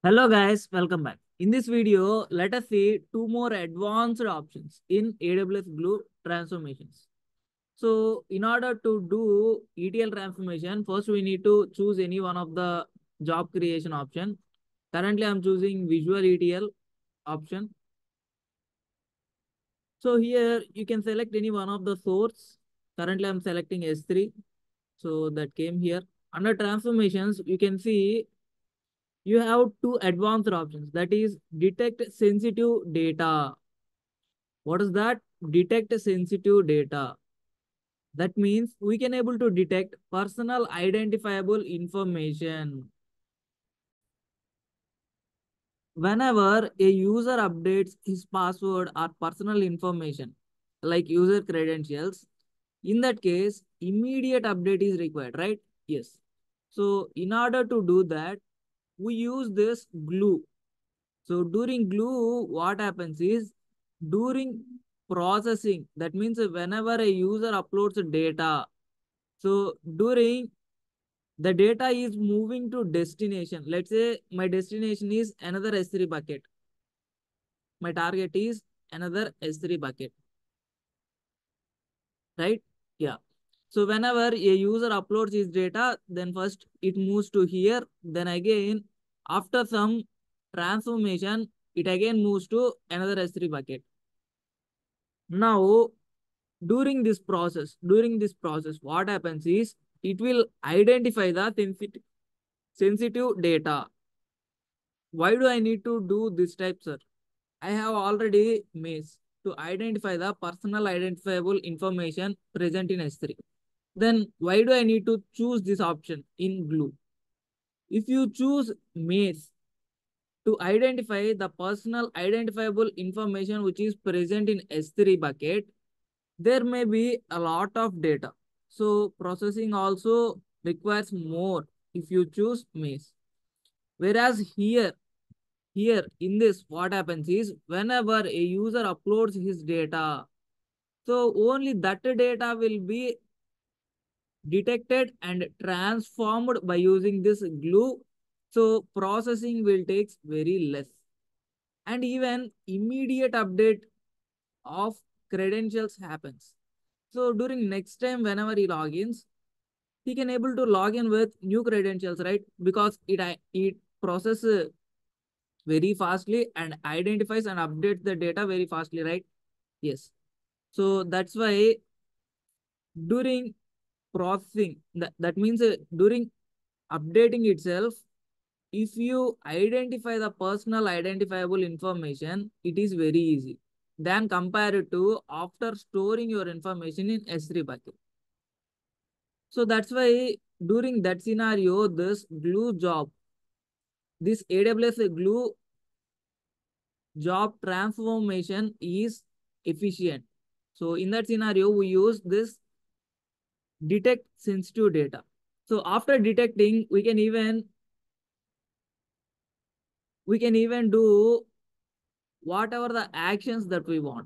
Hello guys, welcome back. In this video, let us see two more advanced options in AWS Glue transformations. So in order to do ETL transformation, first we need to choose any one of the job creation option. Currently, I'm choosing Visual ETL option. So here you can select any one of the source. Currently, I'm selecting S3. So that came here. Under transformations, you can see you have two advanced options, that is detect sensitive data. What is that? Detect sensitive data. That means we can able to detect personal identifiable information. Whenever a user updates his password or personal information like user credentials, in that case immediate update is required, right? Yes. So in order to do that, we use this glue. So during glue, what happens is during processing, that means whenever a user uploads data, so during the data is moving to destination. Let's say my destination is another S3 bucket. My target is another S3 bucket, right? Yeah. So whenever a user uploads his data, then first it moves to here. Then again, after some transformation, it again moves to another S3 bucket. Now, during this process, what happens is it will identify the sensitive data. Why do I need to do this type, sir? I have already Maze to identify the personal identifiable information present in S3. Then why do I need to choose this option in Glue? If you choose Maze to identify the personal identifiable information which is present in S3 bucket, there may be a lot of data. So processing also requires more if you choose Maze. Whereas here in this, what happens is whenever a user uploads his data, so only that data will be detected and transformed by using this glue. So processing will take very less. And even immediate update of credentials happens. So during next time, whenever he logins, he can able to log in with new credentials, right? Because it processes very fastly and identifies and updates the data very fastly, right? Yes. So that's why during processing, that means during updating itself, if you identify the personal identifiable information, it is very easy than compared to after storing your information in S3 bucket. So that's why during that scenario, this AWS Glue job transformation is efficient. So in that scenario, we use this detect sensitive data. So after detecting, we can even do whatever the actions that we want.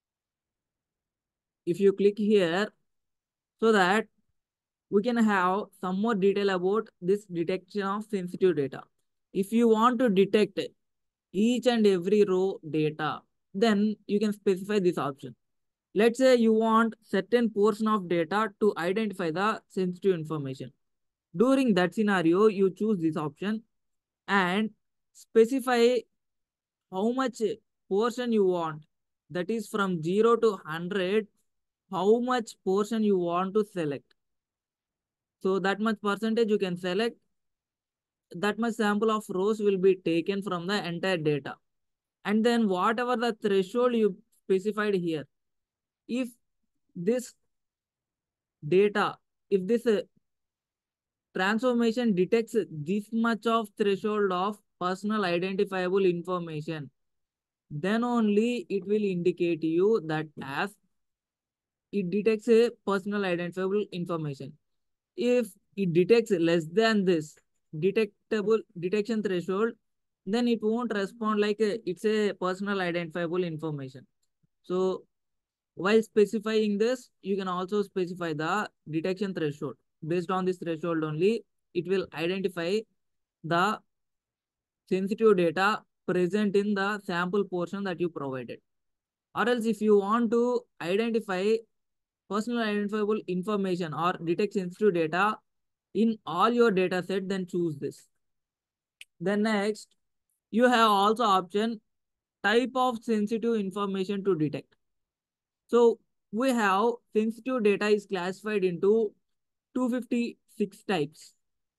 If you click here, so that we can have some more detail about this detection of sensitive data. If you want to detect each and every row data, then you can specify this option. Let's say you want certain portion of data to identify the sensitive information. During that scenario, you choose this option and specify how much portion you want. That is from 0 to 100, how much portion you want to select. So that much percentage you can select, that much sample of rows will be taken from the entire data. And then whatever the threshold you specified here, if this data, if this transformation detects this much of threshold of personal identifiable information, then only it will indicate you that as it detects a personal identifiable information. If it detects less than this detectable detection threshold, then it won't respond like it's a personal identifiable information. So while specifying this, you can also specify the detection threshold. Based on this threshold only, it will identify the sensitive data present in the sample portion that you provided. Or else if you want to identify personal identifiable information or detect sensitive data in all your data set, then choose this. Then next, you have also option type of sensitive information to detect. So we have sensitive data is classified into 256 types.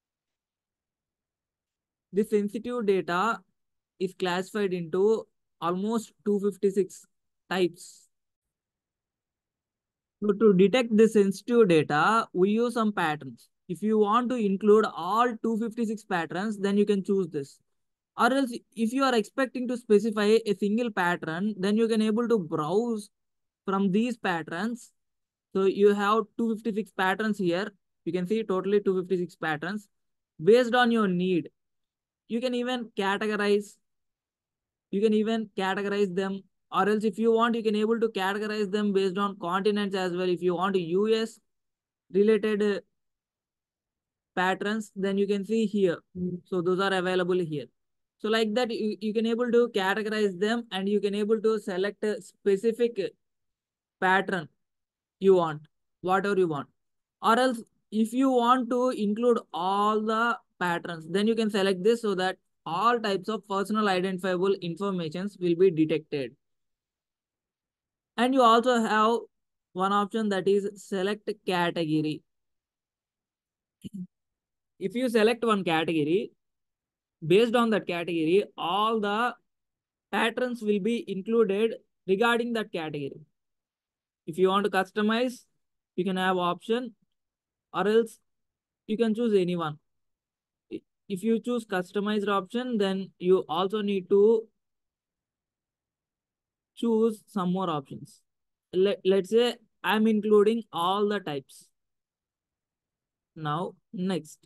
The sensitive data is classified into almost 256 types. So to detect the sensitive data, we use some patterns. If you want to include all 256 patterns, then you can choose this. Or else if you are expecting to specify a single pattern, then you can able to browse from these patterns. So you have 256 patterns here. You can see totally 256 patterns. Based on your need, you can even categorize. You can even categorize them. Or else if you want, you can able to categorize them based on continents as well. If you want US related patterns, then you can see here. So those are available here. So like that, you can able to categorize them and you can able to select a specific pattern you want, whatever you want. Or else if you want to include all the patterns, then you can select this so that all types of personal identifiable informations will be detected. And you also have one option that is select category. If you select one category, based on that category, all the patterns will be included regarding that category. If you want to customize, you can have option, or else you can choose anyone. If you choose customized option, then you also need to choose some more options. Let's say I'm including all the types. Now, next.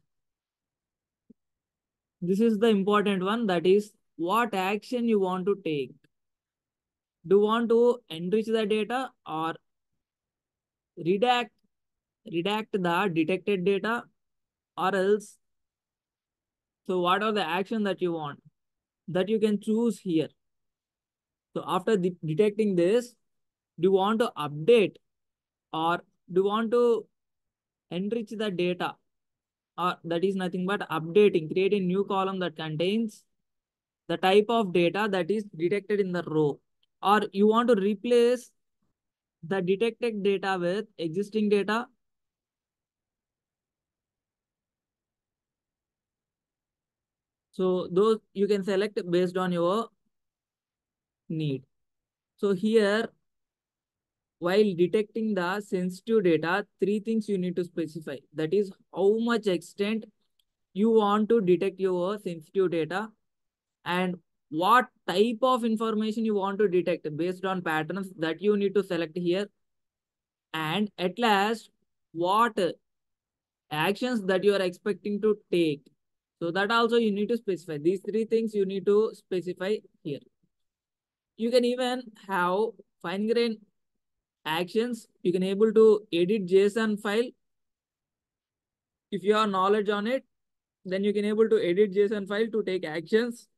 This is the important one, that is what action you want to take. Do you want to enrich the data or redact the detected data, or else? So what are the action that you want, that you can choose here? So after detecting this, do you want to update or do you want to enrich the data, or that is nothing but updating, create a new column that contains the type of data that is detected in the row, or you want to replace the detected data with existing data? So those you can select based on your need. So here, while detecting the sensitive data, three things you need to specify. That is how much extent you want to detect your sensitive data and what type of information you want to detect based on patterns that you need to select here. And at last, what actions that you are expecting to take. So that also you need to specify. These three things you need to specify here. You can even have fine grain actions. You can able to edit JSON file. If you have knowledge on it, then you can able to edit JSON file to take actions.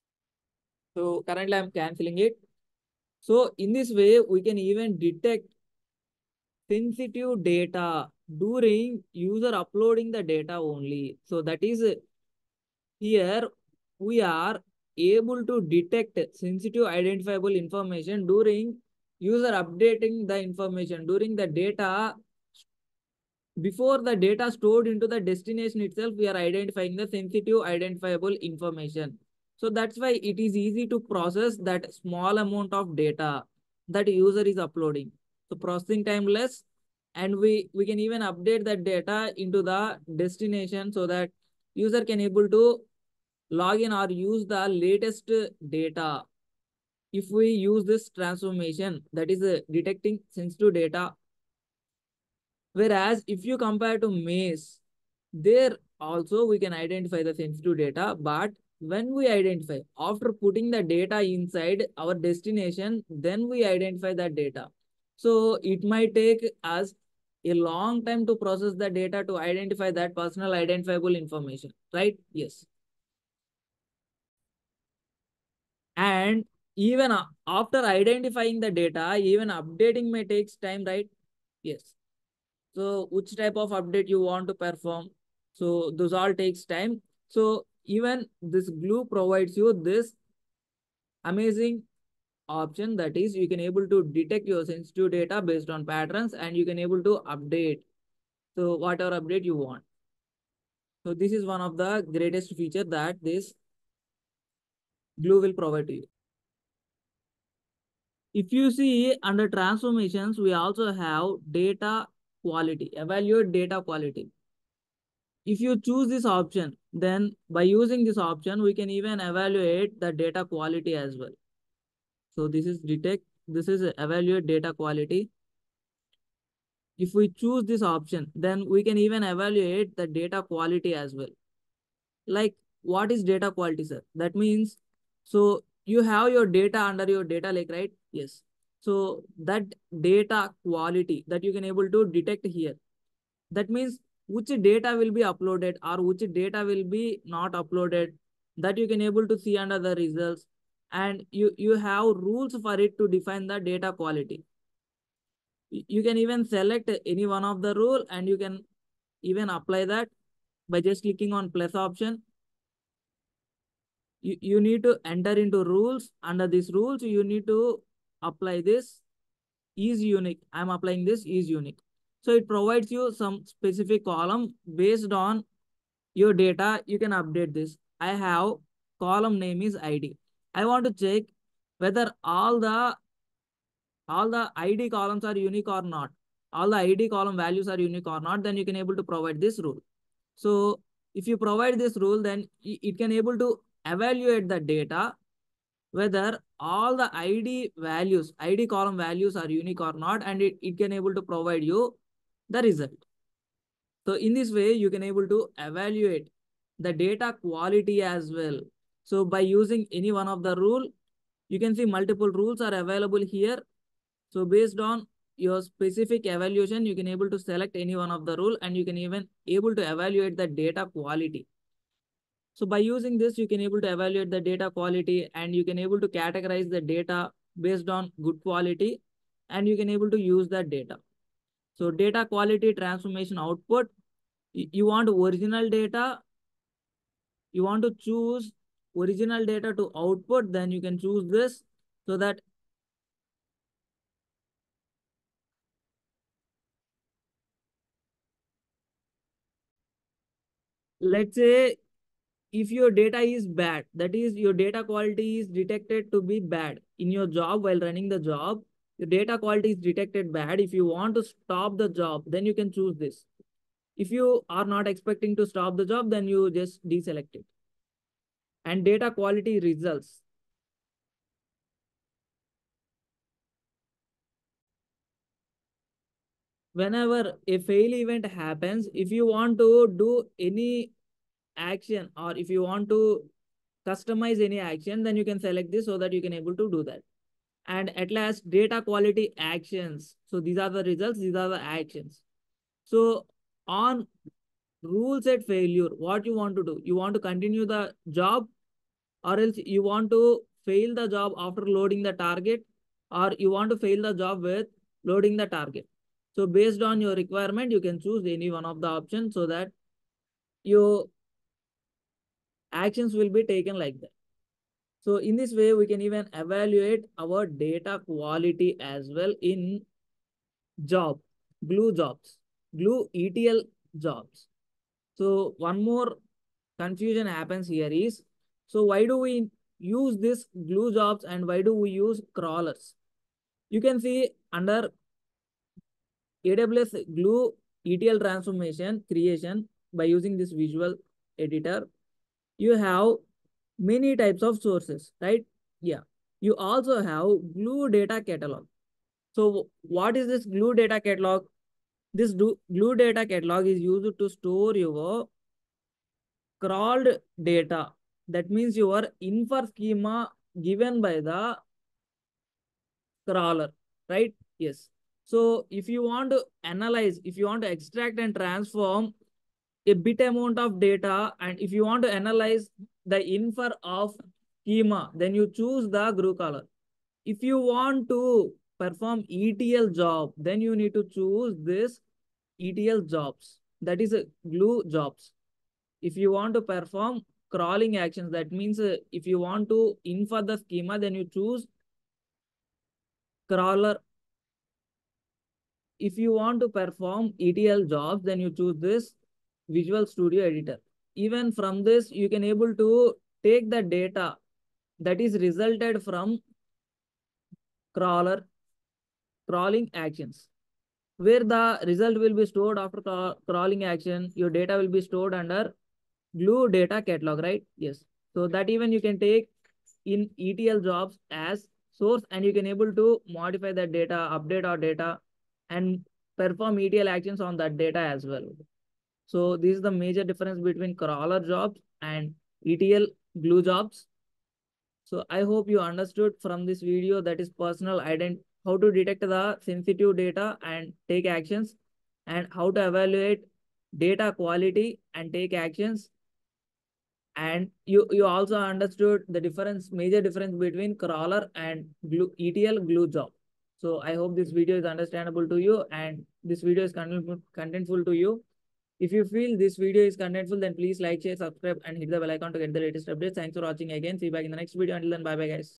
So currently I'm canceling it. So in this way, we can even detect sensitive data during user uploading the data only. So that is here we are able to detect sensitive identifiable information during user updating the information, during the data. Before the data stored into the destination itself, we are identifying the sensitive identifiable information. So that's why it is easy to process that small amount of data that user is uploading. So processing time less, and we can even update that data into the destination so that user can able to log in or use the latest data. If we use this transformation, that is detecting sensitive data. Whereas if you compare to Maze, there also we can identify the sensitive data, but when we identify, after putting the data inside our destination, then we identify that data. So it might take us a long time to process the data to identify that personal identifiable information, right? Yes. And even after identifying the data, even updating may takes time, right? Yes. So which type of update you want to perform? So those all takes time. So even this glue provides you this amazing option, that is you can able to detect your sensitive data based on patterns, and you can able to update. So whatever update you want. So this is one of the greatest feature that this glue will provide to you. If you see under transformations, we also have data quality, evaluate data quality. If you choose this option, then by using this option, we can even evaluate the data quality as well. So this is detect, this is evaluate data quality. If we choose this option, then we can even evaluate the data quality as well. Like, what is data quality, sir? That means, so you have your data under your data lake, right? Yes. So that data quality that you can able to detect here, that means which data will be uploaded or which data will be not uploaded, that you can able to see under the results. And you have rules for it to define the data quality. You can even select any one of the rule, and you can even apply that by just clicking on plus option. You need to enter into rules. Under these rules, you need to apply this is unique. I'm applying this is unique. So it provides you some specific column based on your data. You can update this. I have column name is ID. I want to check whether all the ID columns are unique or not. All the ID column values are unique or not, then you can able to provide this rule. So if you provide this rule, then it can able to evaluate the data whether all the ID column values are unique or not, and it can able to provide you the result. So in this way, you can able to evaluate the data quality as well. So by using any one of the rule, you can see multiple rules are available here. So based on your specific evaluation, you can able to select any one of the rule, and you can even able to evaluate the data quality. So by using this, you can able to evaluate the data quality, and you can able to categorize the data based on good quality, and you can able to use that data. So data quality transformation output, you want original data, you want to choose original data to output, then you can choose this. So that let's say if your data is bad, that is your data quality is detected to be bad in your job while running the job, your data quality is detected bad. If you want to stop the job, then you can choose this. If you are not expecting to stop the job, then you just deselect it. And data quality results. Whenever a fail event happens, if you want to do any action, or if you want to customize any action, then you can select this so that you can able to do that. And at last, data quality actions. So these are the results, these are the actions. So on rule set failure, what you want to do? You want to continue the job, or else you want to fail the job after loading the target, or you want to fail the job with loading the target. So based on your requirement, you can choose any one of the options so that your actions will be taken like that. So in this way, we can even evaluate our data quality as well in job, glue jobs, glue ETL jobs. So one more confusion happens here is, so why do we use this glue jobs and why do we use crawlers? You can see under AWS glue ETL transformation creation by using this visual editor, you have many types of sources, right? Yeah. You also have glue data catalog. So what is this glue data catalog? This glue data catalog is used to store your crawled data. That means your infer schema given by the crawler, right? Yes. So if you want to analyze, if you want to extract and transform a bit amount of data, and if you want to analyze the infer of schema, then you choose the glue color. If you want to perform ETL job, then you need to choose this ETL jobs. That is a glue jobs. If you want to perform crawling actions, that means if you want to infer the schema, then you choose crawler. If you want to perform ETL jobs, then you choose this Visual Studio Editor. Even from this, you can able to take the data that is resulted from crawling actions, where the result will be stored after crawling action. Your data will be stored under glue data catalog, right? Yes. So that even you can take in ETL jobs as source, and you can able to modify that data, update our data, and perform ETL actions on that data as well. So this is the major difference between crawler jobs and ETL glue jobs. So I hope you understood from this video, that is personal ident how to detect the sensitive data and take actions, and how to evaluate data quality and take actions. And you also understood the major difference between crawler and ETL glue job. So I hope this video is understandable to you, and this video is contentful to you. If you feel this video is contentful, then please like, share, subscribe, and hit the bell icon to get the latest updates. Thanks for watching again. See you back in the next video. Until then, bye bye guys.